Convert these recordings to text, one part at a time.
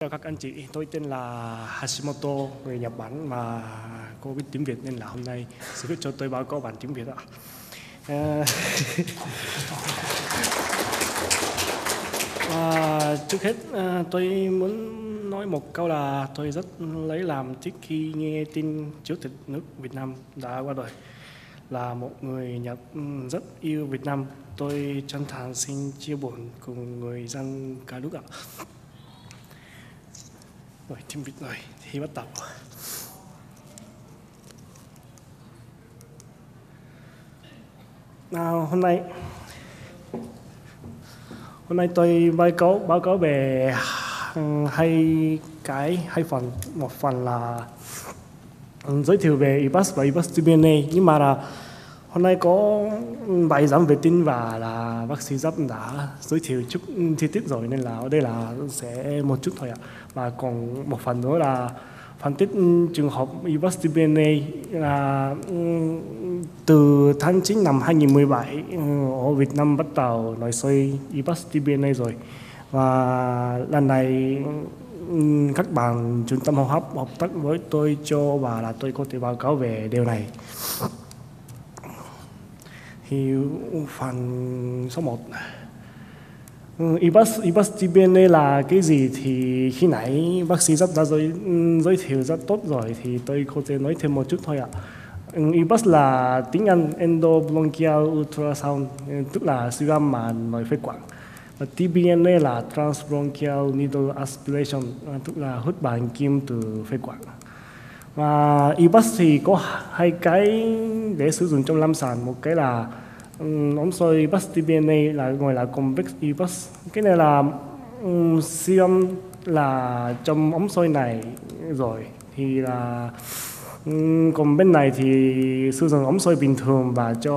Chào các anh chị, tôi tên là Hashimoto, người Nhật Bản mà cô biết tiếng Việt nên là hôm nay sẽ viết cho tôi báo cáo bản tiếng Việt ạ. Trước hết tôi muốn nói một câu là tôi rất lấy làm tiếc khi nghe tin Chủ tịch nước Việt Nam đã qua đời. Là một người Nhật rất yêu Việt Nam, tôi chân thành xin chia buồn cùng người dân cả nước ạ. Rồi, tiếng Việt rồi, thì bắt đầu. Hôm nay tôi báo cáo về hai phần. Một phần là giới thiệu về IBUS và IBUS TBNA, nhưng mà là hôm nay có bài giảng về tin và là bác sĩ Giáp đã giới thiệu chút chi tiết rồi, nên là ở đây là sẽ một chút thôi ạ. Và còn một phần nữa là phân tích trường hợp IBUS TBNA là từ tháng 9 năm 2017 ở Việt Nam bắt đầu nội soi IBUS TBNA rồi. Và lần này các bạn trung tâm hô hấp hợp tác với tôi cho và là tôi có thể báo cáo về điều này. Thì phần số 1, IBUS TBNA là cái gì thì khi nãy bác sĩ Giáp đã giới thiệu rất tốt rồi, thì tôi có thể nói thêm một chút thôi ạ. IBUS là tiếng Anh Endobronchial Ultrasound, tức là siêu âm màn nội phế quản. Và TBNA là Transbronchial Needle Aspiration, tức là hút bằng kim từ phế quản. Và IBUS thì có hai cái để sử dụng trong lâm sàng. Một cái là ống soi IBUS TBNA là gọi là convex IBUS. Cái này là siêu âm là trong ống soi này rồi, thì là còn bên này thì sử dụng ống soi bình thường và cho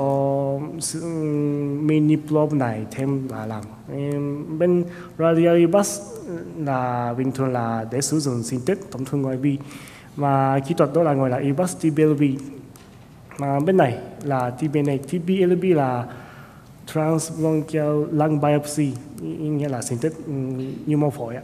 mini probe này thêm và làm. Bên radial IBUS là bình thường là để sử dụng synthetic tổn thương ngoại vi, và kỹ thuật đó là gọi là IBUS TBLB. Mà bên này là TBNA. TBLB là Transbronchial Lung Biopsy, nghĩa là synthetic như mô phổi.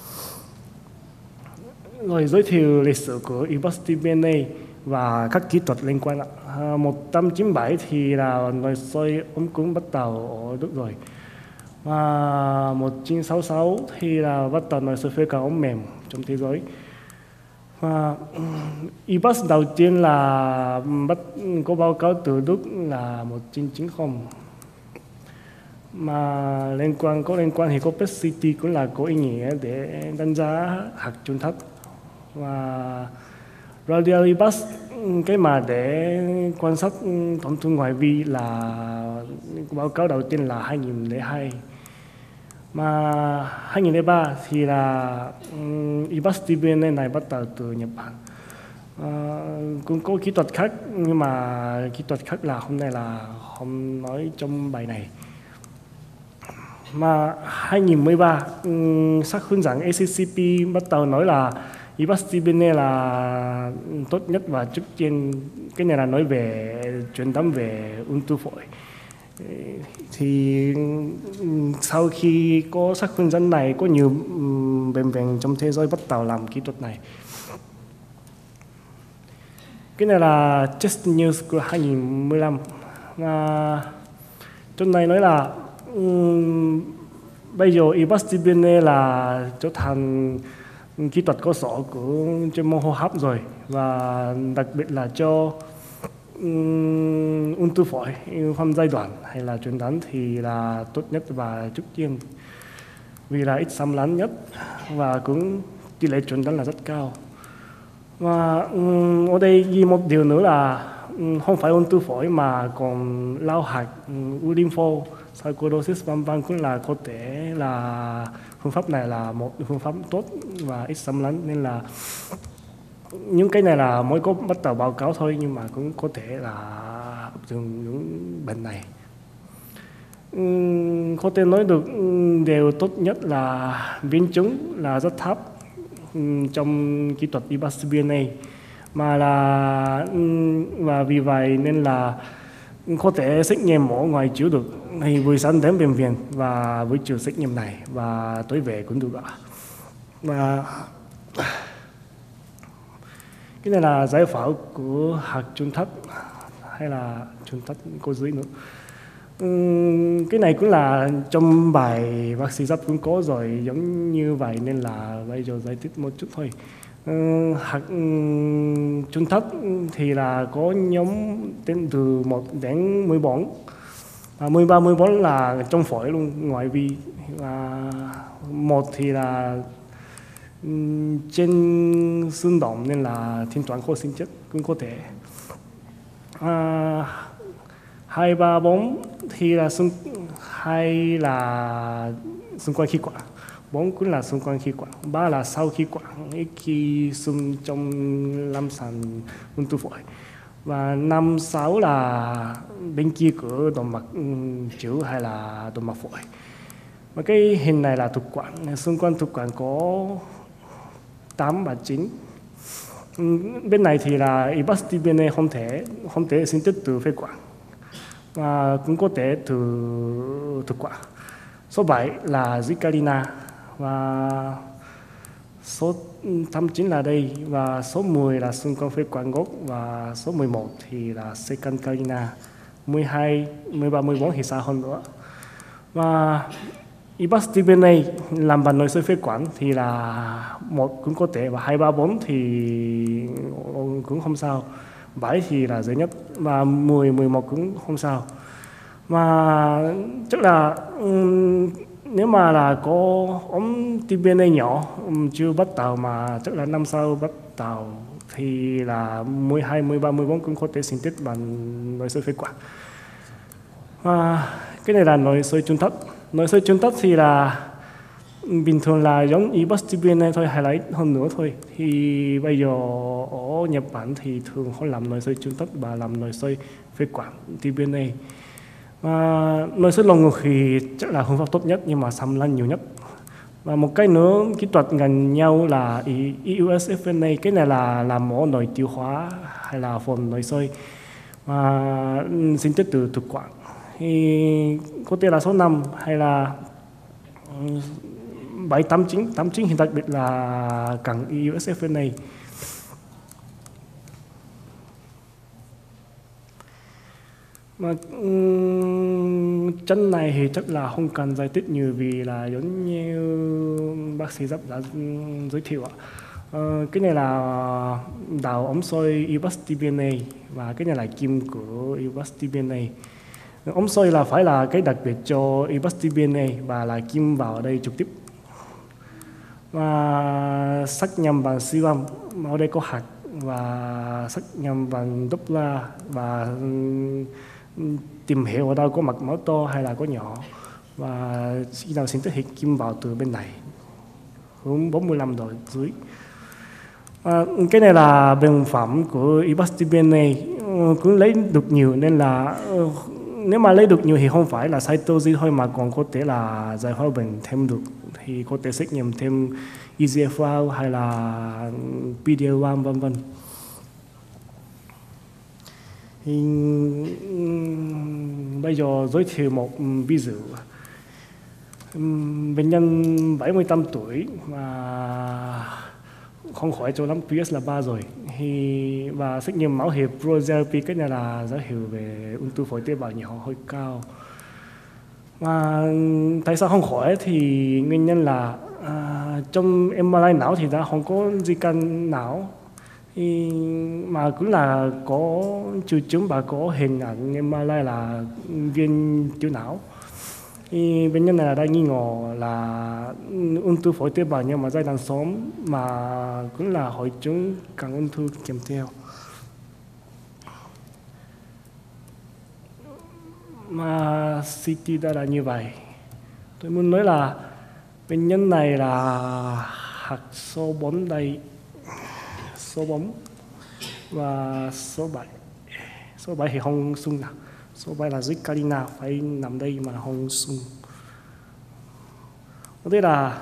Rồi giới thiệu lịch sử của IBUS TBNA và các kỹ thuật liên quan. 197 thì là nội soi ống cúm bắt đầu ở Đức rồi. Và 1966 thì là bắt đầu nội soi phế quản ống mềm trong thế giới. Và IBUS đầu tiên là có báo cáo từ Đức là 1990. Mà có liên quan thì có PET-CT cũng là có ý nghĩa để đánh giá hạt trung thất. Và radial IBUS, cái mà để quan sát tổn thương ngoại vi là báo cáo đầu tiên là 2002. Mà 2003 thì là IBUS TBNA này bắt đầu từ Nhật Bản. Cũng có kỹ thuật khác, nhưng mà kỹ thuật khác là hôm nay là không nói trong bài này. Mà 2013 sách hướng dẫn ACCP bắt đầu nói là IBUS TBNA là tốt nhất và trước tiên. Cái này là nói về truyền thống về ung thư phổi. Thì sau khi có sách hướng dẫn này, có nhiều bệnh viện trong thế giới bắt đầu làm kỹ thuật này. Cái này là Chest News của 2015. Trong này nói là bây giờ IBUS TBNA là trở thành kỹ thuật cơ sở của chuyên môn hô hấp rồi, và đặc biệt là cho ung thư phổi phân giai đoạn hay là truyền thống thì là tốt nhất và trước tiên, vì là ít xâm lấn nhất và cũng tỷ lệ truyền thống là rất cao. Và ở đây ghi một điều nữa là không phải ung thư phổi mà còn lao hạch, u lympho, sarcoidosis vân vân cũng là có thể là phương pháp này là một phương pháp tốt và ít xâm lấn, nên là những cái này là mới có bắt đầu báo cáo thôi, nhưng mà cũng có thể là áp dụng những bệnh này. Có thể nói được điều tốt nhất là biến chứng là rất thấp trong kỹ thuật IBUS TBNA, và vì vậy nên là có thể xét nghiệm ở ngoài chiếu được, thì buổi sáng đến bệnh viện và buổi chiều xét nghiệm này và tối về cũng được ạ. Và cái này là giải phẫu của hạt trung thất hay là trung thất cô dưới nữa. Cái này cũng là trong bài bác sĩ giáp cũng có rồi giống như vậy nên là bây giờ giải thích một chút thôi. Hạt trung thất thì là có nhóm tên từ 1 đến 14 và 13, 14 là trong phổi luôn, ngoại vi. Và 1 thì là trên xương động nên là thỉnh thoảng có sinh chất cũng có thể. 2, 3, 4 thì là hai là xung quanh khí quản, 4 cũng là xung quanh khí quản, 3 là sau khí quản khi xung trong lâm sàng ung thư phổi, và 5, 6 là bên kia của động mạch chủ hay là động mạch phổi. Và cái hình này là thực quản, xung quanh thực quản có 8 và 9. Bên này thì là ibastibene không thể sinh tích từ phế quản và cũng có thể từ thực quản. Số 7 là Zicalina và số 89 là đây, và số 10 là xung quanh phế quản gốc, và số 11 thì là Secancalina, 12, 13, 14 thì xa hơn nữa. Và ibastibene làm bằng nội soi phế quản thì là 1 cũng có thể, và 2, 3, 4 thì cũng không sao. 7 thì là dễ nhất, và 10, 11 cũng không sao. Mà chắc là nếu mà là có ống TBNA nhỏ chưa bắt đầu mà chắc là năm sau bắt đầu thì là 12, 13, 14 cũng có thể sinh tích bằng nội soi phế quản. Cái này là nội soi trung thất. Nội soi trung thất thì là bình thường là giống ibastibene thôi, hay là ít hơn nữa thôi. Thì bây giờ ở Nhật Bản thì thường họ làm nội soi trung thất và làm nội soi phế quản TBNA. Nội soi lồng ngực thì chắc là phương pháp tốt nhất nhưng mà xâm lấn nhiều nhất. Và một cái nữa kỹ thuật gần nhau là EUSFNA. Cái này là làm mổ nội tiêu hóa hay là phần nội soi và sinh tích từ thực quản. Thì có thể là số 5 hay là 7, 8, 9. 8, 9 thì đặc biệt là cần EUSFNA. Mà chân này thì chắc là không cần giải thích nhiều vì là giống như bác sĩ Giáp đã giới thiệu ạ. Cái này là đầu ống soi ibastibene và cái này là kim của ibastibene. Ống soi là phải là cái đặc biệt cho ibastibene và là kim vào đây trực tiếp. Và sắc nhầm bằng siêu âm, ở đây có hạt, và sắc nhầm bằng Doppler, và tìm hiểu ở đâu có mạch máu to hay là có nhỏ, và khi nào sinh tích thì kim vào từ bên này hướng 45 độ dưới. Cái này là bệnh phẩm của ibastibene, cũng lấy được nhiều nên là nếu mà lấy được nhiều thì không phải là cytosis thôi mà còn có thể là giải phẫu bệnh thêm được, thì có thể xét nghiệm thêm EGFR hay là PD-L1 vân vân. Thì bây giờ giới thiệu một ví dụ. Bệnh nhân 78 tuổi và không khỏi cho lắm, PS là 3 rồi. Và xét nghiệm máu hiệp ProTherapy, cái này là dấu hiệu về ung thư phổi tế bào nhỏ hơi cao. Và tại sao không khỏi thì nguyên nhân là trong MRI não thì đã không có di căn não, mà cũng là có triệu chứng và có hình ảnh MRI là viên tiểu não. Thì bệnh nhân này đã nghi ngờ là ung thư phổi tế bào nhưng mà giai đoạn sớm mà cũng là hội chứng càng ung thư kèm theo. Mà CT đã là như vậy. Tôi muốn nói là bệnh nhân này là hạt số 4 đây, số 4 và số 7. Số 7 thì không sung nào. Số 7 là Zicalina, phải nằm đây mà không sung. Ở đây là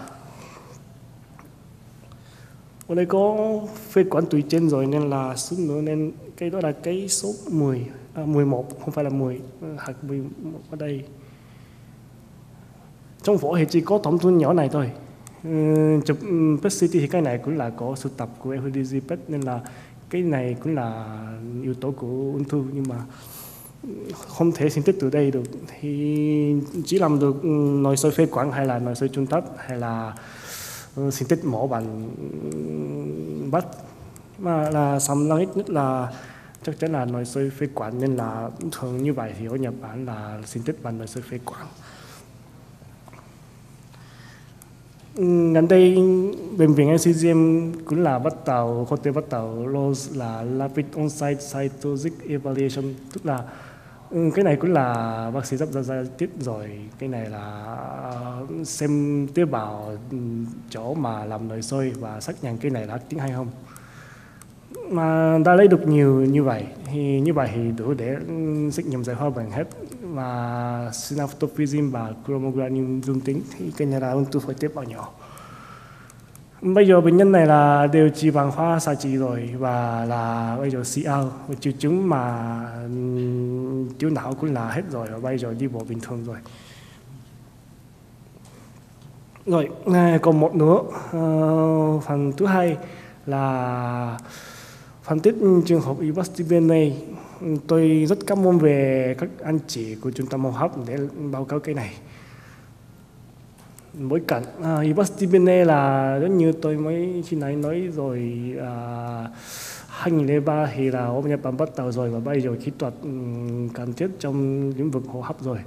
ở đây có phế quản tùy trên rồi nên là xuống nữa, nên cái đó là cái số 11, không phải là 10, hạt 11 ở đây. Trong phổi thì chỉ có tổn thương nhỏ này thôi. Chụp PET CT thì cái này cũng là có sưu tập của FDG PET nên là cái này cũng là yếu tố của ung thư, nhưng mà không thể phân tích từ đây được, thì chỉ làm được nội soi phế quản hay là nội soi trung thất hay là phân tích mổ bằng bắt, mà là sầm lâu nhất là chắc chắn là nội soi phế quản, nên là thường như vậy thì ở Nhật Bản là phân tích bằng nội soi phế quản. Gần đây bệnh viện NCGM cũng là có thể bắt đầu là Rapid On-Site Cytotoxic Evaluation, tức là cái này cũng là bác sĩ sắp ra tiếp rồi. Cái này là xem tế bào chỗ mà làm nội soi và xác nhận cái này là tiếng hay không. Mà đã lấy được nhiều như vậy thì đủ để xét nghiệm giải phẫu bệnh hết, và synaptophysin và chromogranin dương tính thì cái này là ung thư phổi tế bào nhỏ. Bây giờ bệnh nhân này là điều trị bằng khoa xạ trị rồi, và là bây giờ CR, triệu chứng mà tiểu não cũng là hết rồi, và bây giờ đi bộ bình thường rồi. Rồi, còn một nữa, phần thứ hai là phân tích trường hợp Ibastibene. Tôi rất cảm ơn về các anh chị của trung tâm hô hấp để báo cáo cái này. Bối cảnh Ibastibene là giống như tôi mới khi nãy nói rồi, 2003 thì là ở Nhật Bản bắt đầu rồi, và bây giờ kỹ thuật cần thiết trong lĩnh vực hô hấp rồi.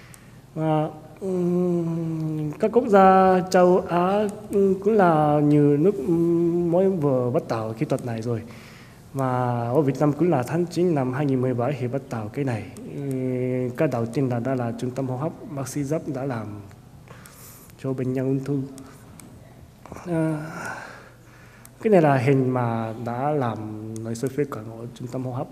Các quốc gia châu Á cũng là nhiều nước mới vừa bắt đầu kỹ thuật này rồi, và ở Việt Nam cũng là tháng 9 năm 2017 thì bắt đầu cái này. Cái đầu tiên là đã là trung tâm hô hấp bác sĩ Giáp đã làm cho bệnh nhân ung thư. Cái này là hình mà đã làm nội soi phế quản ở trung tâm hô hấp.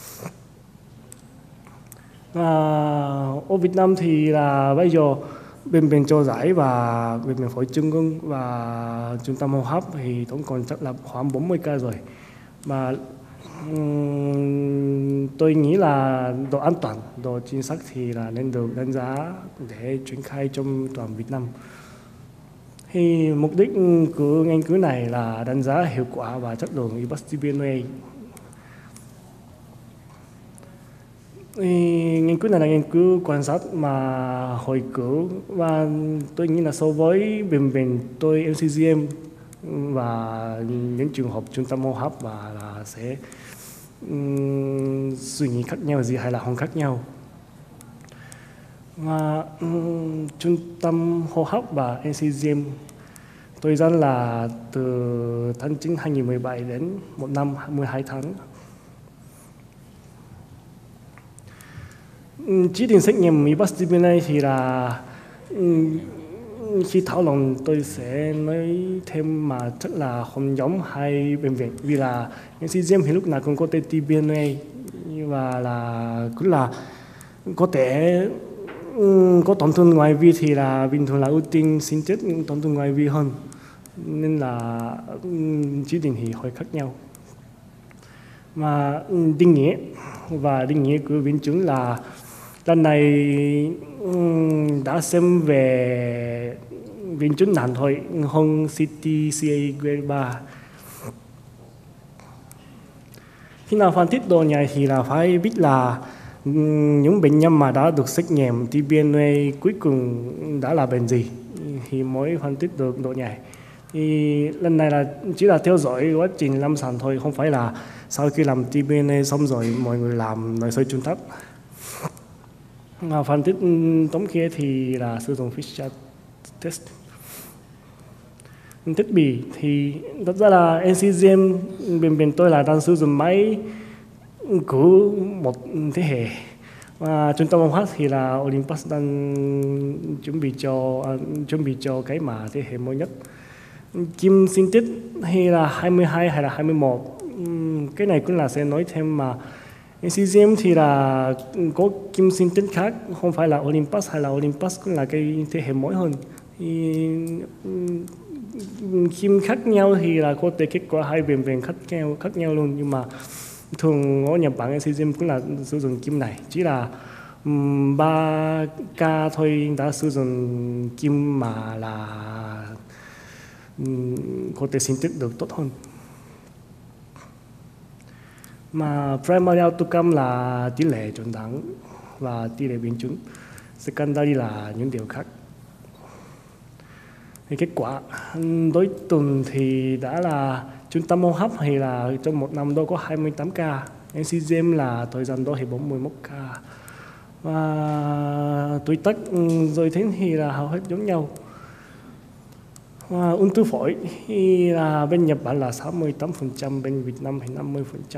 Ở Việt Nam thì là bây giờ bệnh viện Trợ Giấy và bệnh viện Phổi Trung ương và trung tâm hô hấp thì tổng cộng chắc là khoảng 40 ca rồi. Mà tôi nghĩ là độ an toàn, độ chính xác thì là nên được đánh giá để triển khai trong toàn Việt Nam. Thì mục đích của nghiên cứu này là đánh giá hiệu quả và chất lượng Ibastibene. Nghiên cứu này là nghiên cứu quan sát mà hồi cứu, và tôi nghĩ là so với bệnh viện tôi NCGM và những trường hợp trung tâm hô hấp và là sẽ suy nghĩ khác nhau gì hay là không khác nhau. Và trung tâm hô hấp và NCGM thời gian là từ tháng 9 2017 đến 1 năm 12 tháng. Chỉ định xét nghiệm Ibastibene thì là khi thảo luận tôi sẽ nói thêm, mà chắc là không giống hai bệnh viện, vì là NCGM thì lúc nào cũng có TTBNA, và là cũng là có thể có tổn thương ngoại vi thì là bình thường là ưu tiên xin chết tổn thương ngoại vi hơn, nên là chỉ định thì hơi khác nhau. Mà định nghĩa của biến chứng là lần này đã xem về biến chứng nặng thôi, hơn CTCA grade 3. Khi nào phân tích độ nhạy thì là phải biết là những bệnh nhân mà đã được xét nghiệm TBNA cuối cùng đã là bệnh gì thì mới phân tích được độ nhạy. Thì lần này là chỉ là theo dõi quá trình lâm sàng thôi, không phải là sau khi làm TBNA xong rồi mọi người làm nội soi trung thất. Phân tích tóm kia thì là sử dụng Fisher test. Thiết bị thì thật ra là NCGM bệnh viện tôi là đang sử dụng máy của một thế hệ, và trung tâm hô hấp thì là Olympus đang chuẩn bị cho cái mà thế hệ mới nhất. Kim sinh tích hay là 22 hay là 21, cái này cũng là sẽ nói thêm, mà NCGM thì là có kim sinh tích khác, không phải là Olympus, hay là Olympus cũng là cái thế hệ mới hơn. Thì kim khác nhau thì là có thể kết quả hai bệnh viện khác nhau luôn, nhưng mà thường ở Nhật Bản NCGM cũng là sử dụng kim này, chỉ là 3 ca thôi đã sử dụng kim mà là có thể xin tiếp được tốt hơn. Mà primary outcome là tỷ lệ chọn thắng và tỷ lệ biến chứng, secondary là những điều khác. Thì kết quả đối tuần thì đã là trung tâm hô hấp thì là trong một năm đó có 28 ca, NCGM là thời gian đó thì 41 ca, và tuổi tác rồi thế thì là hầu hết giống nhau. Và ung thư phổi thì là bên Nhật Bản là 68%, bên Việt Nam thì 50%.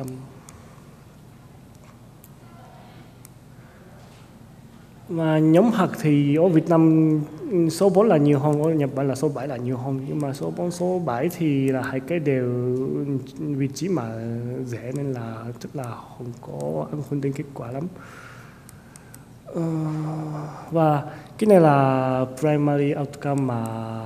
Và nhóm hạt thì ở Việt Nam số 4 là nhiều hơn, ở Nhật Bản là số 7 là nhiều hơn. Nhưng mà số 4, số 7 thì là hai cái đều vị trí mà rẻ nên là tức là không có ảnh hưởng đến kết quả lắm. Và cái này là primary outcome mà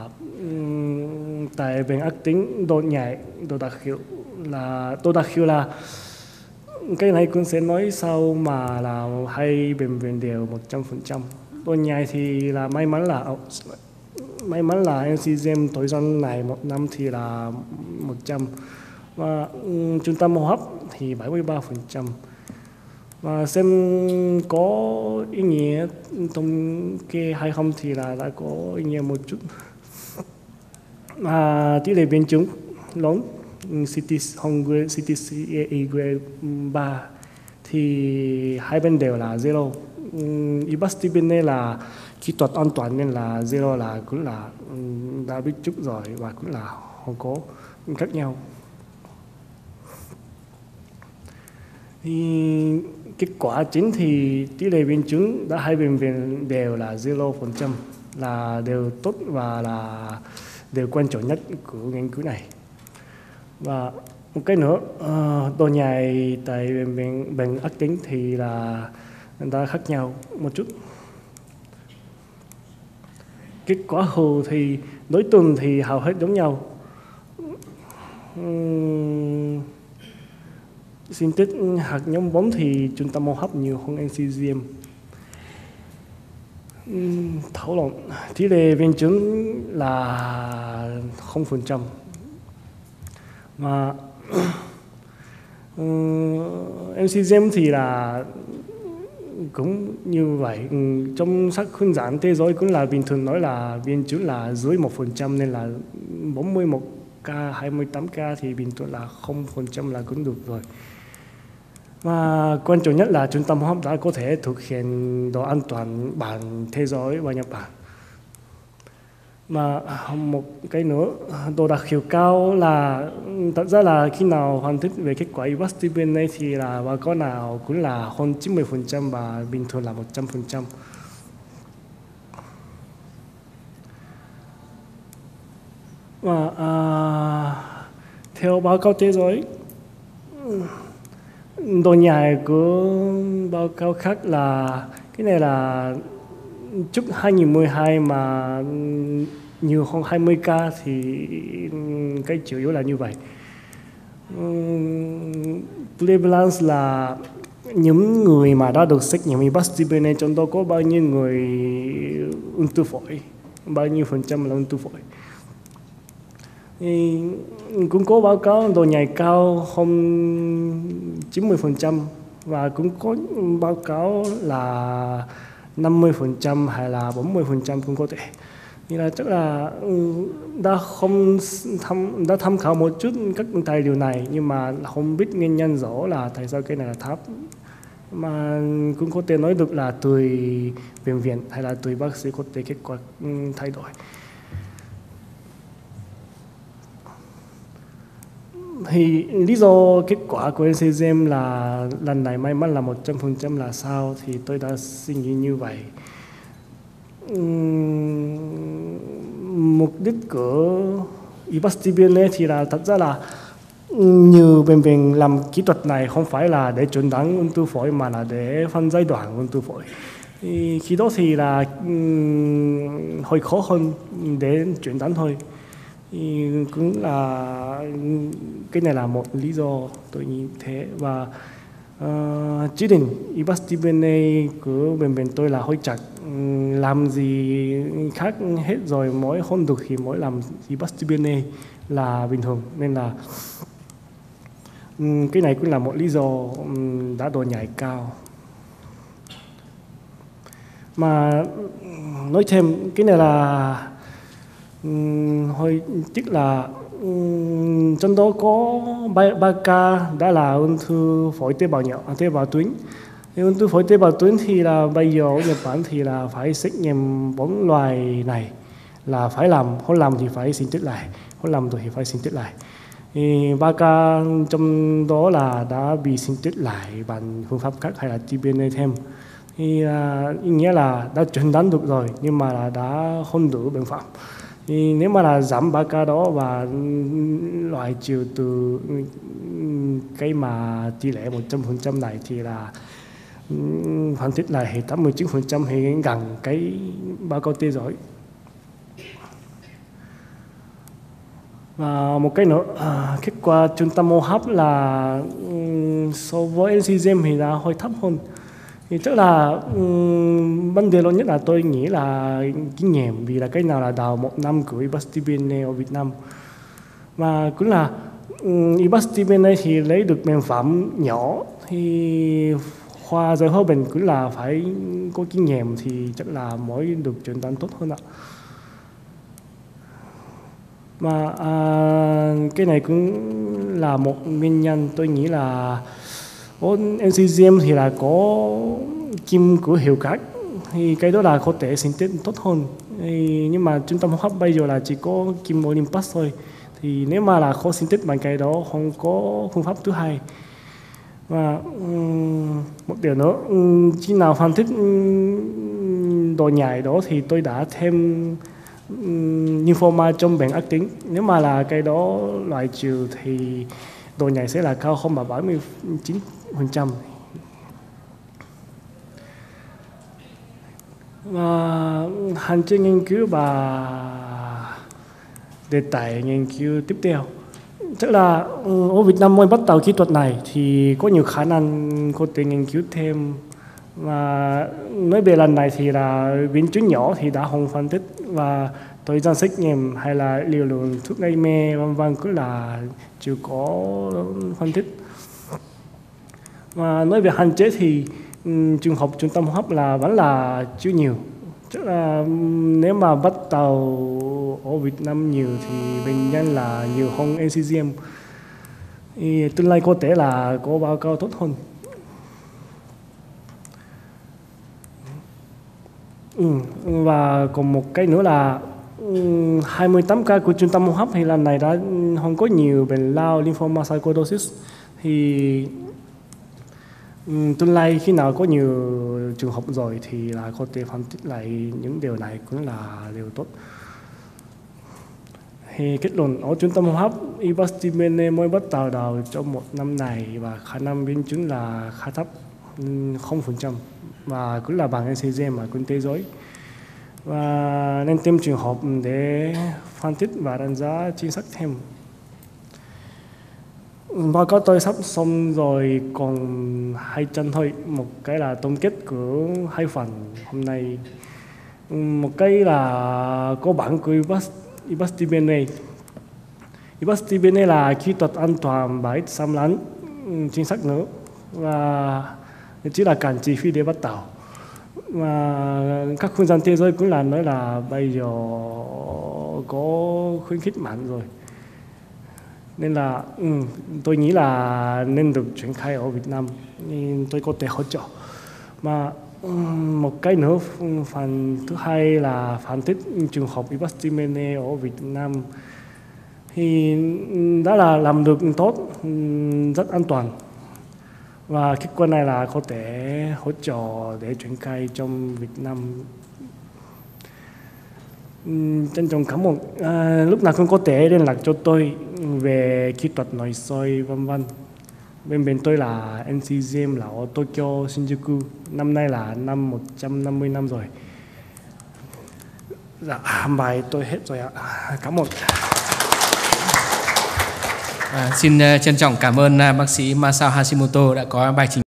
tại bệnh ác tính độ nhạy, độ đặc hiệu là cái này cũng sẽ nói sau mà là hai bệnh viện đều 100%. Độ nhạy thì là may mắn là NCGM thời gian này một năm thì là 100, và trung tâm hô hấp thì 73%. Và xem có ý nghĩa thống kê hay không thì là đã có ý nghĩa một chút. Tỷ lệ biến chứng lớn CTCAE grade 3 thì hai bên đều là zero. Ibastibin này là kỹ thuật an toàn nên là zero là cũng là đã biết chút rồi và cũng là không có khác nhau. Thì kết quả chính thì tỷ lệ biến chứng đã hai bệnh viện đều là 0%, là đều tốt và là đều quan trọng nhất của nghiên cứu này. Và một cái nữa, độ nhạy tại bệnh ác tính thì là đã khác nhau một chút. Kết quả hầu thì đối tuần thì hầu hết giống nhau. Xin tích hạt nhóm 4 thì trung tâm hô hấp nhiều hơn NCGM. Thảo luận tỷ lệ biến chứng là 0%. Mà NCGM thì là cũng như vậy. Trong sách hướng dẫn thế giới cũng là bình thường nói là biến chứng là dưới 1%, nên là 41 ca, 28 ca thì bình thường là 0% là cũng được rồi. Và quan trọng nhất là trung tâm hô hấp đã có thể thực hiện độ an toàn bằng thế giới và Nhật Bản. Mà một cái nữa, độ đặc hiệu cao là thật ra là khi nào hoàn thích về kết quả Ibastibin này thì là bà con nào cũng là hơn 90% và bình thường là 100%. Và theo báo cáo thế giới, độ nhạy của báo cáo khác là cái này là trước 2012 mà nhiều hơn 20 ca thì cái chủ yếu là như vậy. Prevalence là những người mà đã được xét nghiệm Ibastibin này, trong đó có bao nhiêu người ung thư phổi, bao nhiêu % là ung thư phổi. Thì cũng có báo cáo độ nhạy cao hơn 90% và cũng có báo cáo là 50% hay là 40% cũng có thể. Thì là chắc là đã tham khảo một chút các tài liệu này, nhưng mà không biết nguyên nhân rõ là tại sao cái này là thấp. Mà cũng có thể nói được là tùy bệnh viện hay là tùy bác sĩ có thể kết quả thay đổi. Thì lý do kết quả của NCGM là lần này may mắn là 100% là sao thì tôi đã suy nghĩ như vậy. Mục đích của Ibastibin này thì là thật ra là nhiều bệnh viện làm kỹ thuật này không phải là để chẩn đoán ung thư phổi mà là để phân giai đoạn ung thư phổi. Thì khi đó thì là hơi khó hơn để chẩn đoán thôi. Thì cũng là cái này là một lý do tôi nghĩ thế. Và Chỉ định y bác sĩ bên này của bên tôi là hơi chặt, làm gì khác hết rồi, mỗi không được thì mỗi làm y bác sĩ bên này là bình thường, nên là cái này cũng là một lý do đã độ nhảy cao. Mà nói thêm cái này là hồi tức là trong đó có 3 ca đã là ung thư phổi tế bào nhỏ, tế bào tuyến. Ung thư phổi tế bào tuyến thì là bây giờ ở Nhật Bản thì là phải xét nghiệm 4 loài này, là phải làm, không làm thì phải xin chết lại, không làm rồi thì phải xin chết lại. Thì 3 ca trong đó là đã bị xin chết lại bằng phương pháp khác hay là TBNA thêm. Thì ý nghĩa là đã chuẩn đoán được rồi nhưng mà là đã không đủ biện pháp. Thì nếu mà là giảm 3 ca đó và loại trừ từ cái mà tỷ lệ 100% này thì là phân tích là hệ 89% thì gần cái báo cáo theo dõi. Và một cái nữa, kết quả trung tâm hô hấp là so với NCGM thì là hơi thấp hơn. Thì tức là vấn đề lớn nhất là tôi nghĩ là kinh nghiệm, vì là cái nào là đầu 1 năm của IBAS-TBNA ở Việt Nam. Và cũng là IBAS-TBNA thì lấy được bệnh phẩm nhỏ, thì khoa giải phẫu bệnh cũng là phải có kinh nghiệm thì chắc là mới được chuẩn đoán tốt hơn ạ. Mà cái này cũng là một nguyên nhân tôi nghĩ là NCGM thì là có kim của hiệu khác, thì cái đó là có thể sinh tiết tốt hơn. Nhưng mà trung tâm hô hấp bây giờ là chỉ có kim Olympus thôi, thì nếu mà là khó sinh tiết bằng cái đó không có phương pháp thứ hai. Và một điều nữa, khi nào phân tích độ nhảy đó thì tôi đã thêm lymphoma trong bệnh ác tính. Nếu mà là cái đó loại trừ thì độ nhảy sẽ là cao hơn 79%. Và hành trình nghiên cứu và đề tài nghiên cứu tiếp theo, tức là ở Việt Nam mới bắt đầu kỹ thuật này thì có nhiều khả năng có thể nghiên cứu thêm. Và nói về lần này thì là biến chứng nhỏ thì đã không phân tích, và thời gian xét nghiệm hay là liều lượng thuốc gây mê vân vân cũng là chưa có phân tích. Và nói về hạn chế thì trường hợp trung tâm hô hấp là vẫn là chưa nhiều. Tức là nếu mà bắt đầu ở Việt Nam nhiều thì bệnh nhân là nhiều hơn NCGM, thì tương lai có thể là có báo cáo tốt hơn. Và còn một cái nữa là 28 ca của trung tâm hô hấp thì lần này đã không có nhiều bệnh lao lymphoma sarcoidosis. Thì tương lai khi nào có nhiều trường hợp rồi thì là có thể phân tích lại những điều này cũng là điều tốt. Thì kết luận ở trung tâm hô hấp IBAS-TBNA mới bắt đầu trong 1 năm này, và khả năng biến chứng là khá thấp, 0%, và cũng là bằng NCGM mà cũng thế giới. Và nên tìm trường hợp để phân tích và đánh giá chính xác thêm. Báo cáo tôi sắp xong rồi, còn 2 chân thôi. Một cái là tổng kết của 2 phần hôm nay. Một cái là có bản của IBAS-TBNA. IBAS-TBNA là kỹ thuật an toàn và ít xâm lấn, chính xác nữa, và chỉ là cần chi phí để bắt đầu. Và các không gian thế giới cũng là nói là bây giờ có khuyến khích mạnh rồi, nên là tôi nghĩ là nên được triển khai ở Việt Nam, nên tôi có thể hỗ trợ. Mà một cái nữa, phần thứ hai là phân tích trường hợp IBAS-TBNA ở Việt Nam thì đã là làm được tốt, rất an toàn, và kết quả này là có thể hỗ trợ để triển khai trong Việt Nam. Trân trọng cảm ơn. Lúc nào cũng có thể liên lạc cho tôi về kỹ thuật nội soi vân vân. Bên tôi là NCGM là ở Tokyo Shinjuku, năm nay là năm 150 năm rồi. Dạ, bài tôi hết rồi ạ. Cảm ơn. Xin trân trọng cảm ơn bác sĩ Masao Hashimoto đã có bài trình